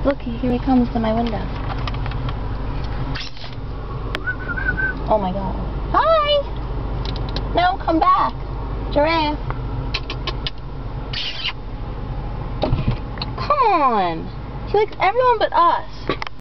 Look, here he comes to my window. Oh my god. Hi! No, come back. Giraffe. Come on. He likes everyone but us.